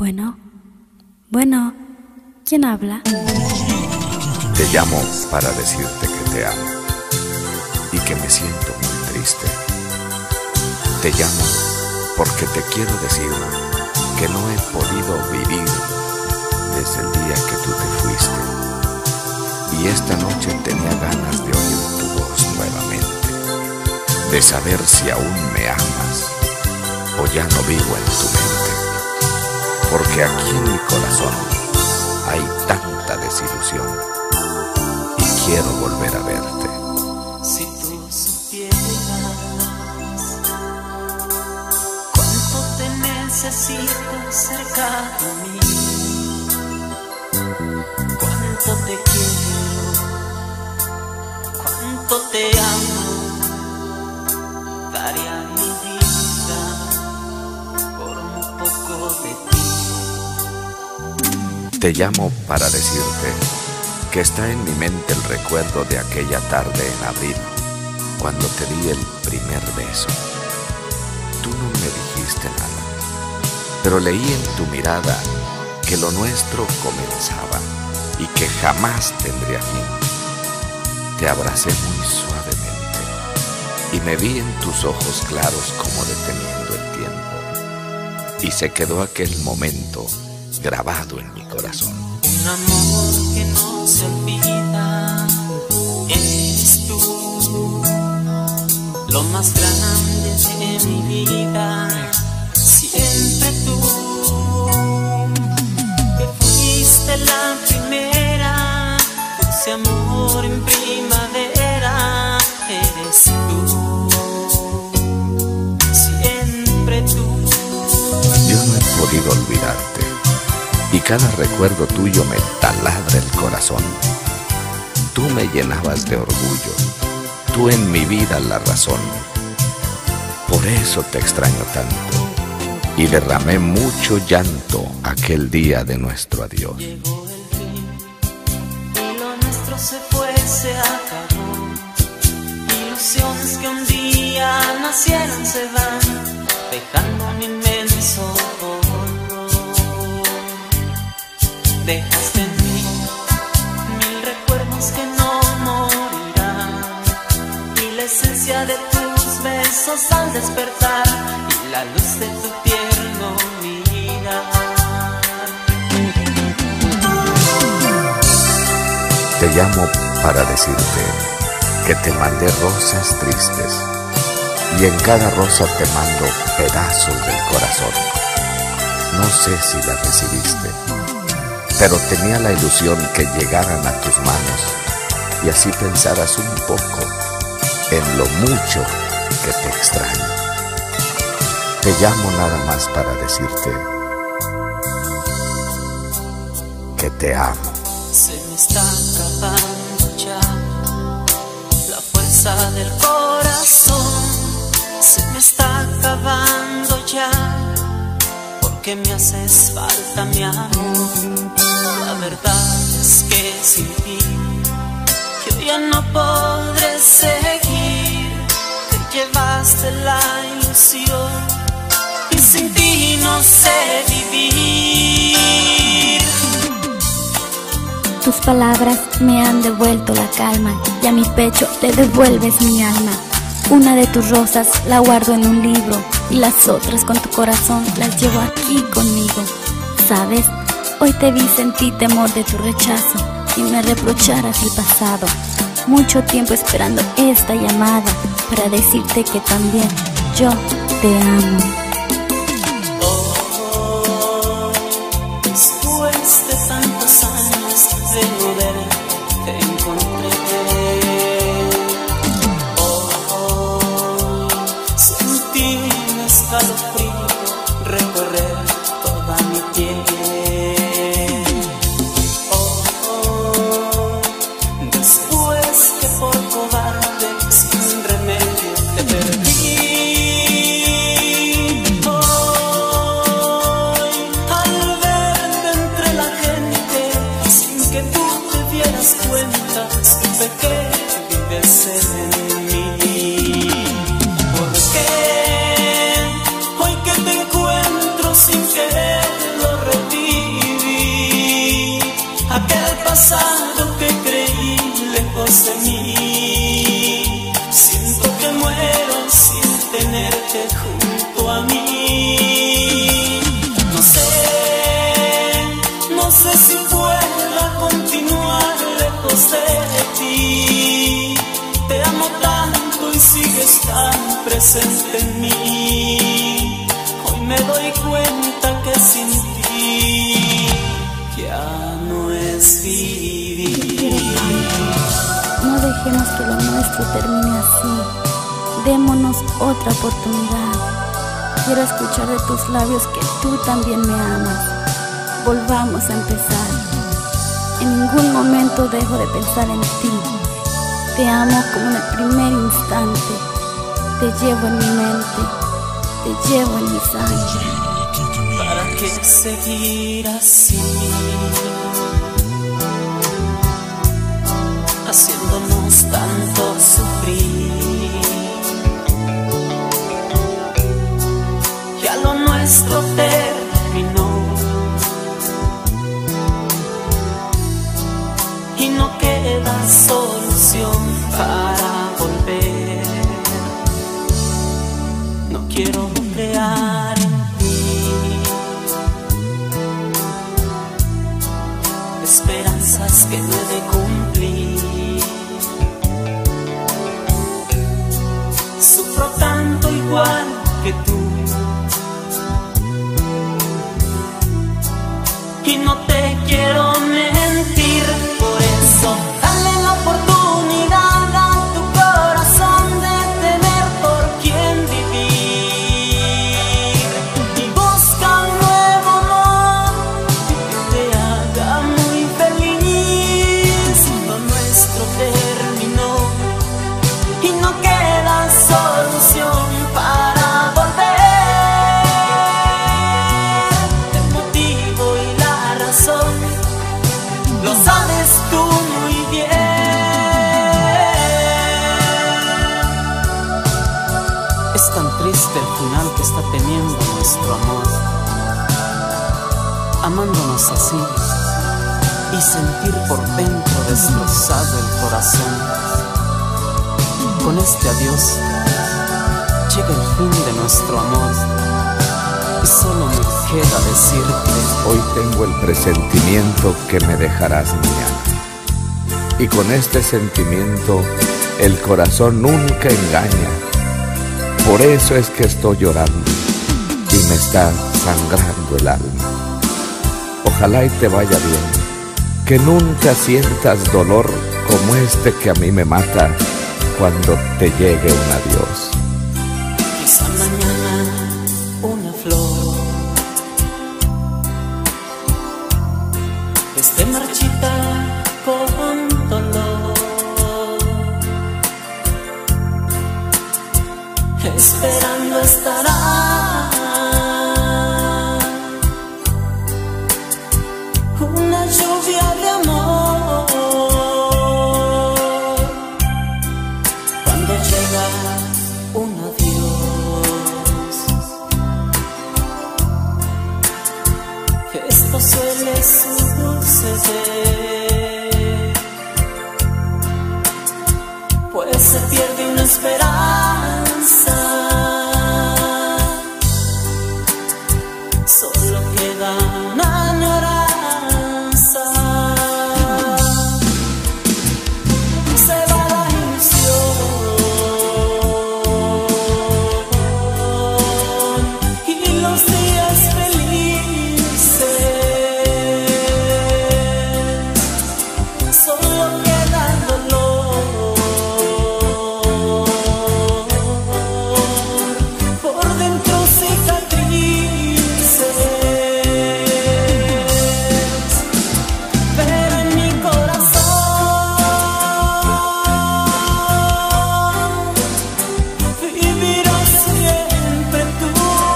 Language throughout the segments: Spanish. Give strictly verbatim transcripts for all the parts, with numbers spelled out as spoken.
Bueno, bueno, ¿quién habla? Te llamo para decirte que te amo y que me siento muy triste. Te llamo porque te quiero decir que no he podido vivir desde el día que tú te fuiste. Y esta noche tenía ganas de oír tu voz nuevamente, de saber si aún me amas o ya no vivo en tu mente. Porque aquí en mi corazón hay tanta desilusión y quiero volver a verte. Si tú supieras cuánto te necesito cerca de mí, cuánto te quiero, cuánto te amo, daría mi vida por un poco de ti. Te llamo para decirte que está en mi mente el recuerdo de aquella tarde en abril, cuando te di el primer beso. Tú no me dijiste nada, pero leí en tu mirada que lo nuestro comenzaba y que jamás tendría fin. Te abracé muy suavemente y me vi en tus ojos claros como deteniendo el tiempo, y se quedó aquel momento grabado en mi corazón. Un amor que no se olvida, eres tú, lo más grande de mi vida, siempre tú, que fuiste la primera, puse amor en primavera, eres tú, siempre tú. Yo no he podido olvidarte, y cada recuerdo tuyo me taladra el corazón. Tú me llenabas de orgullo, tú en mi vida la razón. Por eso te extraño tanto, y derramé mucho llanto aquel día de nuestro adiós. Llegó el fin, y lo nuestro se fue, se acabó. Ilusiones que un día nacieron se van, dejando un inmenso polvo. Dejaste en mí mil recuerdos que no morirán, y la esencia de tus besos al despertar, y la luz de tu tierno mirar. Te llamo para decirte que te mandé rosas tristes, y en cada rosa te mando pedazos del corazón. No sé si las recibiste, pero tenía la ilusión que llegaran a tus manos y así pensaras un poco en lo mucho que te extraño. Te llamo nada más para decirte que te amo. Se me está acabando ya la fuerza del corazón, se me está acabando ya, porque me haces falta, mi amor. La verdad es que sin ti yo ya no podré seguir. Te llevaste la ilusión y sin ti no sé vivir. Tus palabras me han devuelto la calma y a mi pecho le devuelves mi alma. Una de tus rosas la guardo en un libro y las otras con tu corazón las llevo aquí conmigo. ¿Sabes? Hoy te vi, sentí temor de tu rechazo y me reprocharas el pasado. Mucho tiempo esperando esta llamada para decirte que también yo te amo. Oh, después de tantos años de no verte, te encontré. Oh, oh, sentí un escalofrío recorrer toda mi piel. Sin quererlo pasado que creí lejos de mí. Siento que muero sin tenerte junto a mí. No sé, no sé si pueda continuar lejos de ti. Te amo tanto y sigues tan presente en mí. Hoy me doy cuenta que sin ti ya no es vivir. No dejemos que lo nuestro termine así. Démonos otra oportunidad. Quiero escuchar de tus labios que tú también me amas. Volvamos a empezar. En ningún momento dejo de pensar en ti. Te amo como en el primer instante. Te llevo en mi mente, te llevo en mi sangre. ¿Para qué seguir así? Haciéndonos tanto sufrir. Ya lo nuestro terminó y no queda solución para volver. No quiero crear en ti esperanzas que no he de cumplir. Sufro tanto igual que tú y no te quiero mentir. Por eso dale la oportunidad a tu corazón de tener por quien vivir y busca un nuevo amor que te haga muy feliz. Lo nuestro terminó y no queda solución para volver. El motivo y la razón lo sabes tú muy bien. Es tan triste el final que está teniendo nuestro amor, amándonos así y sentir por dentro destrozado el corazón. Con este adiós llega el fin de nuestro amor y solo me queda decirte: hoy tengo el presentimiento que me dejarás mía. Y con este sentimiento el corazón nunca engaña. Por eso es que estoy llorando y me está sangrando el alma. Ojalá y te vaya bien, que nunca sientas dolor como este que a mí me mata cuando te llegue un adiós. Quizá mañana una flor esté marchita con dolor, esperando estará una lluvia de amor. Cuando llega un adiós, esto suele suceder, pues se pierde una esperanza. Solo queda una añoranza. Se va la ilusión y los días felices. Solo queda dolor por dentro, cicatrices. Pero en mi corazón vivirás siempre tú.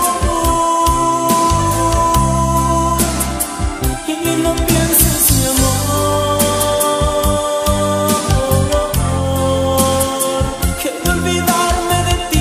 Y no pienses, mi amor, que olvidarme de ti.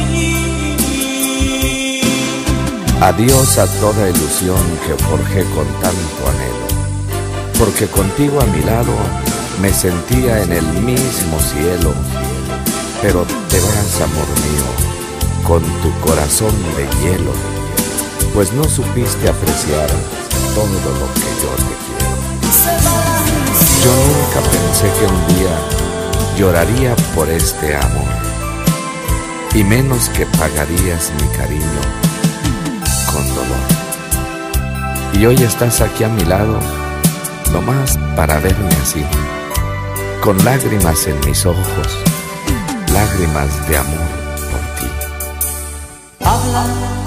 Adiós a toda ilusión que forjé con tanto anhelo. porque contigo a mi lado me sentía en el mismo cielo. Pero te vas, amor mío, con tu corazón de hielo, pues no supiste apreciar todo lo que yo te quiero. Yo nunca pensé que un día lloraría por este amor, y menos que pagarías mi cariño con dolor. Y hoy estás aquí a mi lado, nomás para verme así, con lágrimas en mis ojos, lágrimas de amor por ti. Habla,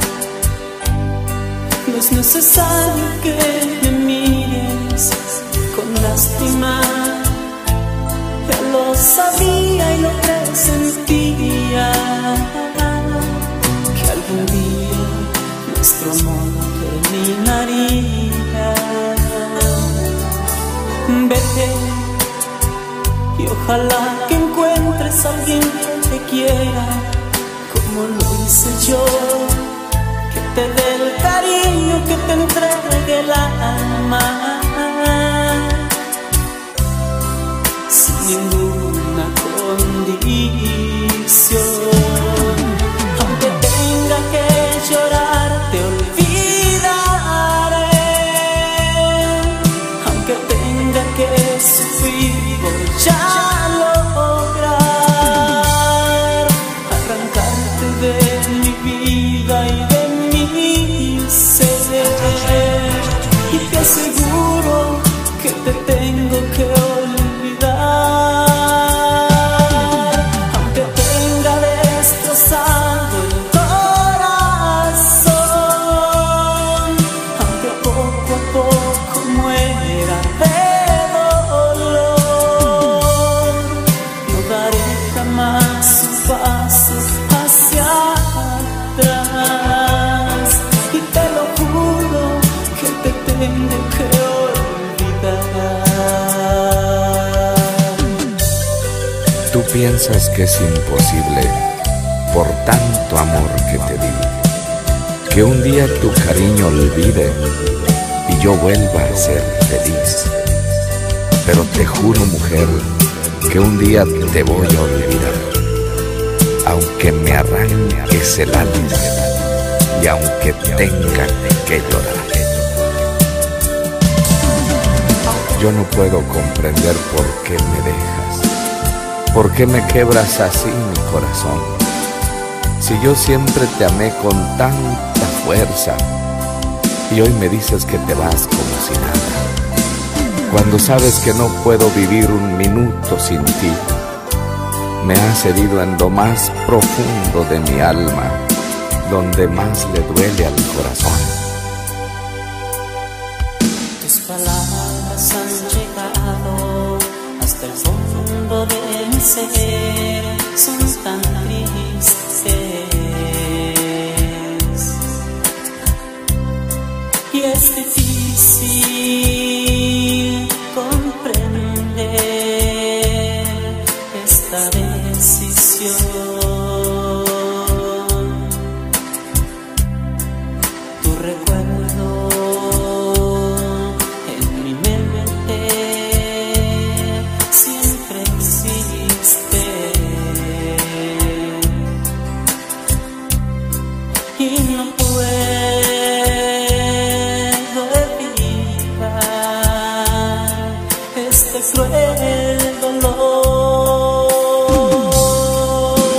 no es necesario que me mires con lástima. Ya lo sabía y lo presentía, que algún día nuestro amor terminaría. Vete y ojalá que encuentres a alguien que te quiera como lo hice yo, que te dé el cariño, que te entregue el alma, sin ninguna condición. Aunque tenga que llorar, te olvidaré. Aunque tenga que sufrir, voy a lograr arrancarte de mi vida y de mi ser. Y te aseguro que te tengo que olvidar. Aunque tenga destrozado el corazón, aunque poco a poco muera de dolor, no daré jamás un paso hacia atrás. Y te lo juro que te tengo que olvidar. Tú piensas que es imposible, por tanto amor que te di, que un día tu cariño olvide y yo vuelva a ser feliz. Pero te juro, mujer, que un día te voy a olvidar, aunque me arranques el alma y aunque tenga que llorar. Yo no puedo comprender por qué me dejas, por qué me quebras así mi corazón, si yo siempre te amé con tanta fuerza y hoy me dices que te vas como si nada, cuando sabes que no puedo vivir un minuto sin ti. Me has herido en lo más profundo de mi alma, donde más le duele al corazón. Tus palabras han llegado hasta el fondo de mi ser, son tan tristes y es difícil comprender esta decisión. Tu recuerdo en mi mente siempre existe y no puedo evitar este cruel dolor.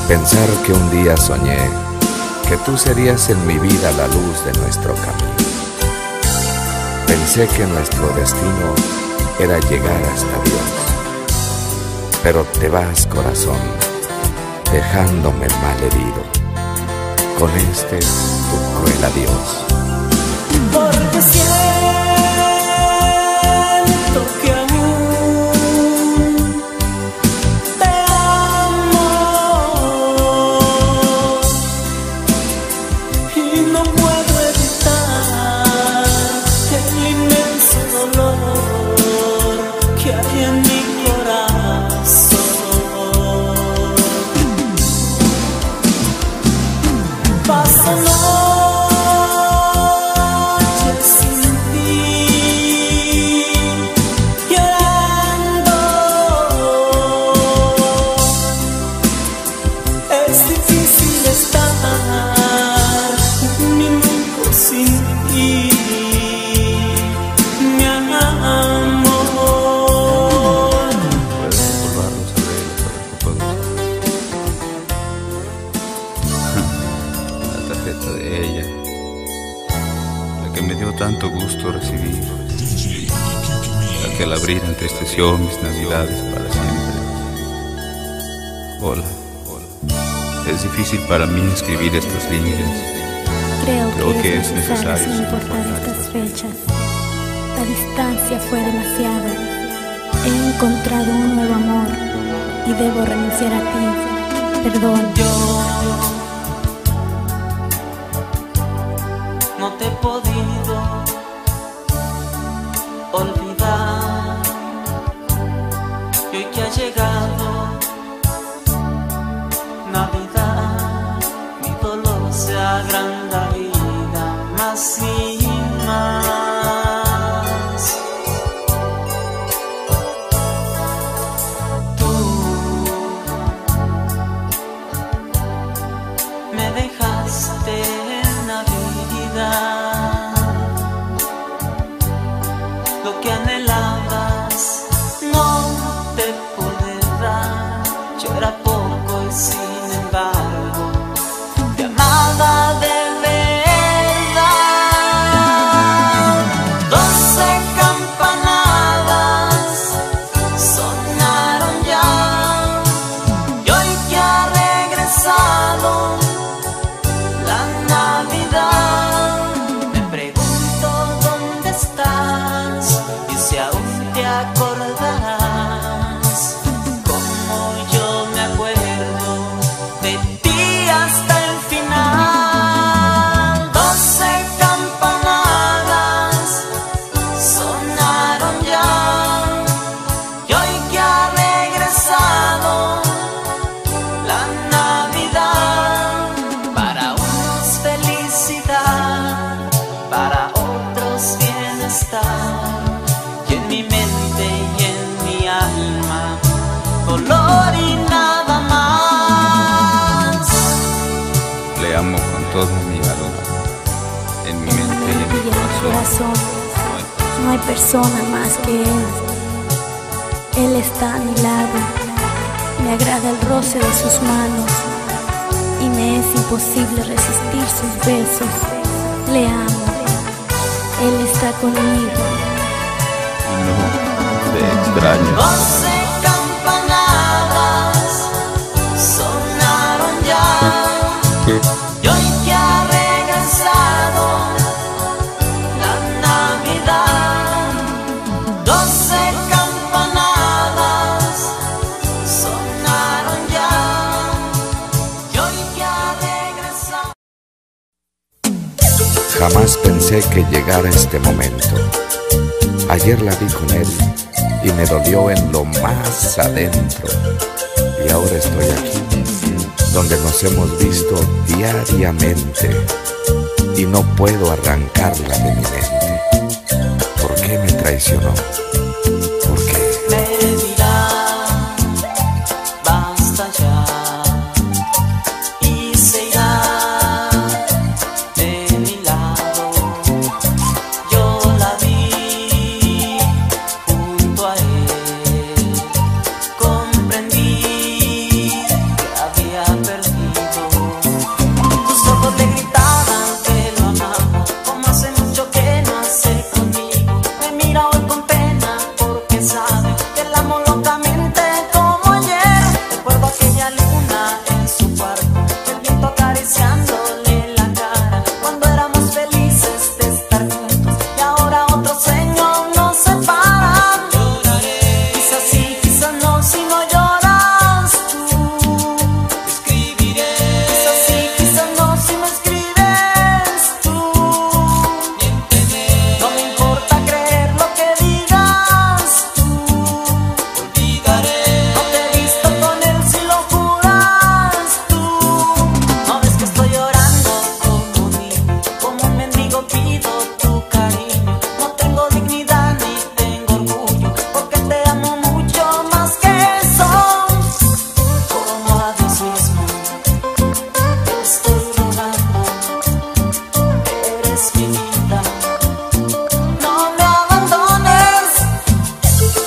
pensar que un día soñé que tú serías en mi vida la luz de nuestro camino. Pensé que nuestro destino era llegar hasta Dios, pero te vas, corazón, dejándome mal herido con este tu cruel adiós. Porque siento que aún te amo y no puedo evitar el inmenso dolor que hay en mi corazón. Paso noches sin ti, llorando. Es difícil estar un minuto sin ti, mi amor. Puedes recordar los arreglos para que pueda usar la tarjeta de ella, la que me dio tanto gusto recibir, la que al abrir entristeció mis navidades para siempre. Hola, hola. Es difícil para mí escribir estas líneas. Creo, Creo que, que es es necesario, necesario sin importar soportar estas fechas. La distancia fue demasiado. He encontrado un nuevo amor y debo renunciar a ti. Perdón. Yo no te he podido olvidar, y hoy que ha llegado Navidad, mi dolor se agranda y da más y más. Tú me dejaste en Navidad lo que anhelabas, no te pude dar. Yo era poco y sin embargo te amaba de verdad. Doce campanadas sonaron ya, y hoy que ha regresado la Navidad, me pregunto dónde estás y si aún te acordarás como yo me acuerdo de ti hasta el final. Doce campanadas sonaron ya, y hoy que ha regresado la Navidad, para unos felicidad, para otros bienestar, y en mi mente y en mi alma dolor y nada más. Le amo con todo mi alma, en mi mente y en mi Y en mi corazón. corazón no hay persona más que él. Él está a mi lado. Me agrada el roce de sus manos y me es imposible resistir sus besos. Le amo. Él está conmigo. Y no te extraño. Doce campanadas sonaron ya, y hoy que ha regresado la Navidad. Doce campanadas sonaron ya, y hoy que ha regresado. Jamás pensé que llegara este momento. Ayer la vi con él y me dolió en lo más adentro. Y ahora estoy aquí, donde nos hemos visto diariamente, y no puedo arrancarla de mi mente. ¿Por qué me traicionó? ¿Por qué? Me dirá, basta ya, y se irá de mi lado. Yo la vi junto a él, comprendí que había perdido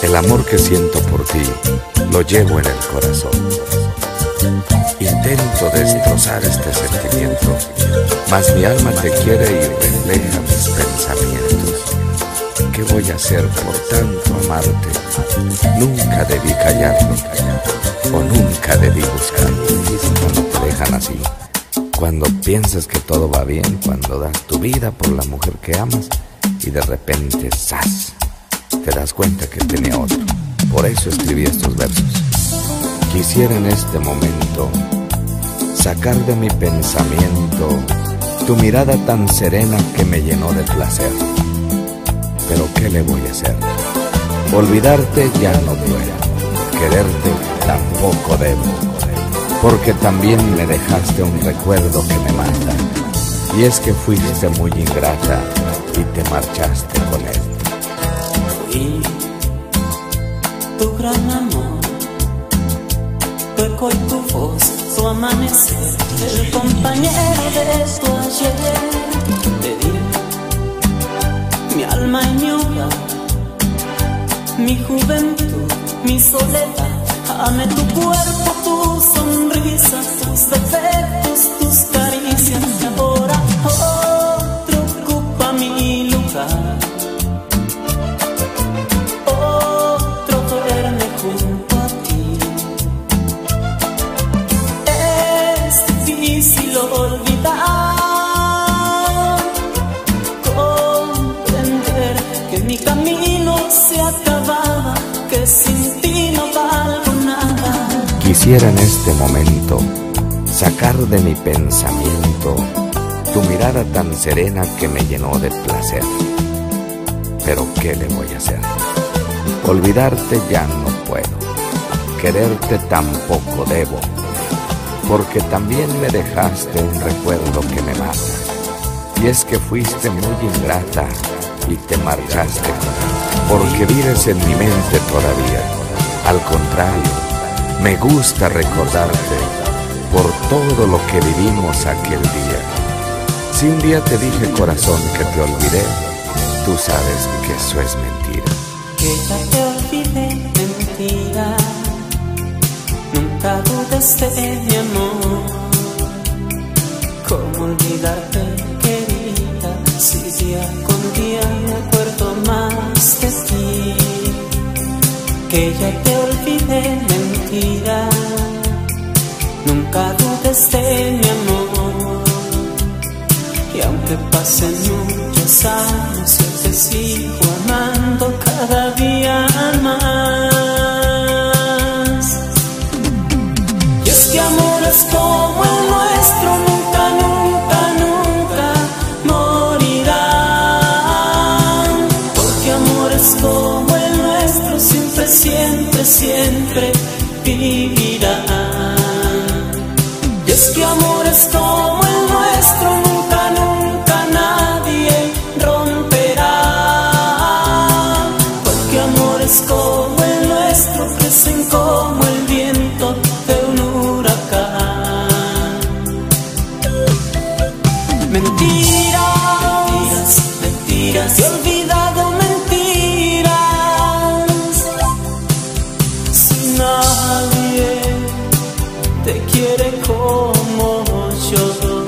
El amor que siento por ti lo llevo en el corazón. Intento destrozar este sentimiento, mas mi alma te quiere y refleja mis pensamientos. ¿Qué voy a hacer por tanto amarte? Nunca debí callarlo, o nunca debí buscarlo. Cuando te dejan así, cuando piensas que todo va bien, cuando das tu vida por la mujer que amas y de repente, ¡zas!, te das cuenta que tenía otro. Por eso escribí estos versos. Quisiera en este momento sacar de mi pensamiento tu mirada tan serena que me llenó de placer. Pero ¿qué le voy a hacer? Olvidarte ya no puedo, quererte tampoco debo, porque también me dejaste un recuerdo que me mata. Y es que fuiste muy ingrata y te marchaste con él. Fui tu gran amor, tu eco y tu voz, tu amanecer, el compañero de tu ayer. Te di mi alma y mi hogar, mi juventud, mi soledad. Amé tu cuerpo, tu sonrisa, tus defectos, tus caricias. Y ahora otro ocupa mi lugar, otro duerme junto a ti. Es difícil olvidar, comprender que mi camino se acababa, que sin ti no valgo nada. Quisiera en este momento sacar de mi pensamiento tu mirada tan serena que me llenó de placer. Pero ¿qué le voy a hacer? Olvidarte ya no puedo, quererte tampoco debo, porque también me dejaste un recuerdo que me mata. Y es que fuiste muy ingrata y te marchaste, porque vives en mi mente todavía. Al contrario, me gusta recordarte por todo lo que vivimos aquel día. Si un día te dije, corazón, que te olvidé, tú sabes que eso es mentira. Que ya te olvidé, mentira. Nunca dudes de mi amor. ¿Cómo olvidarte, querida? Si día con día me acuerdo más de ti. Que ya te olvidé, mentira. Nunca dudes de mi amor. Y aunque pasen muchos años, yo te sigo amando cada día más. Y es que amores como el nuestro nunca, nunca, nunca morirán. Porque amores como el nuestro siempre, siempre, siempre vivirán. Y es que amores como el nuestro nunca, nunca nadie romperá. Porque amores como el nuestro crecen como el viento de un huracán. Mentiras, mentiras, he olvidado mentiras. Si nadie te quiere como yo.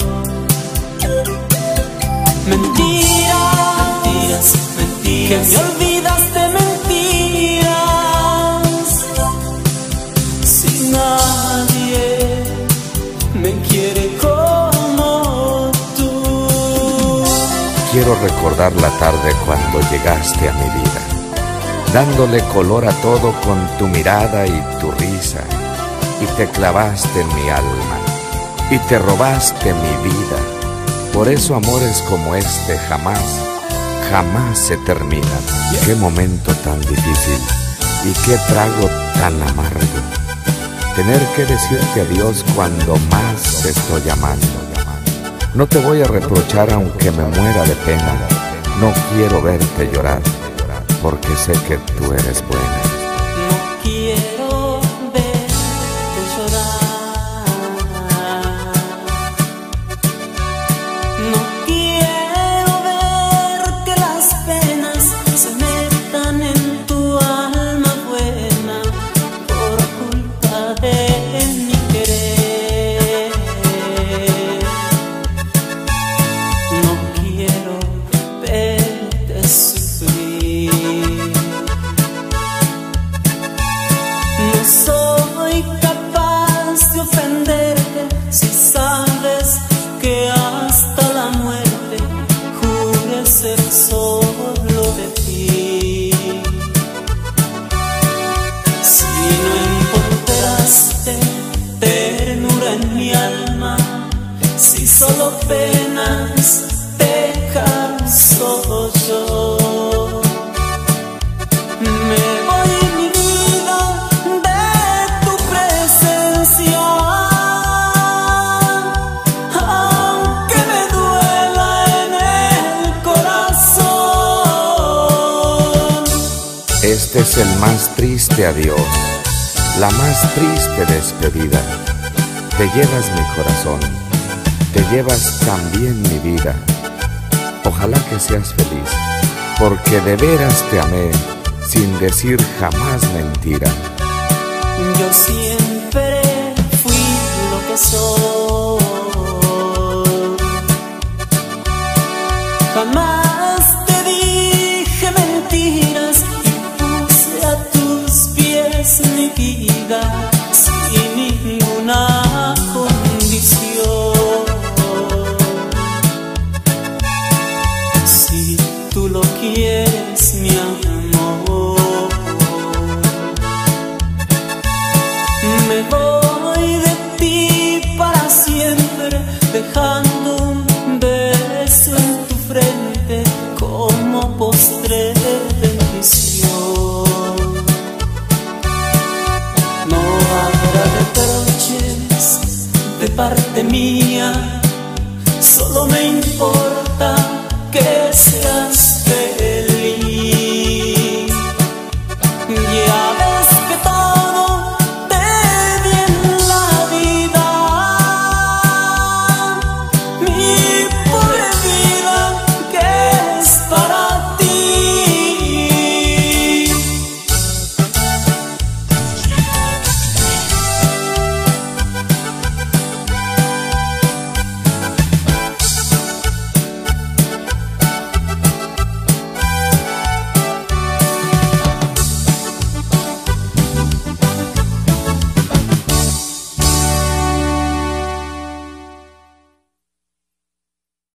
Mentiras, mentiras, que me olvidas de mentiras. Si nadie me quiere como tú. Quiero recordar la tarde cuando llegaste a mi vida, dándole color a todo con tu mirada y tu risa. Y te clavaste en mi alma y te robaste mi vida. Por eso amores como este jamás, jamás se terminan. Qué momento tan difícil y qué trago tan amargo, tener que decirte adiós cuando más te estoy amando. No te voy a reprochar aunque me muera de pena. No quiero verte llorar, porque sé que tú eres buena. No quiero verte llorar. No quiero ver que las penas se metan en tu alma Este es el más triste adiós, la más triste despedida. Te llevas mi corazón, te llevas también mi vida. Ojalá que seas feliz, porque de veras te amé, sin decir jamás mentira. Yo siempre fui lo que soy, jamás te dije mentiras y puse a tus pies mi vida sin ninguna condición. Si tú lo quieres, mi amor, me voy de ti para siempre, dejando un beso en tu frente como postre de bendición. No habrá reproches de parte mía, solo me importa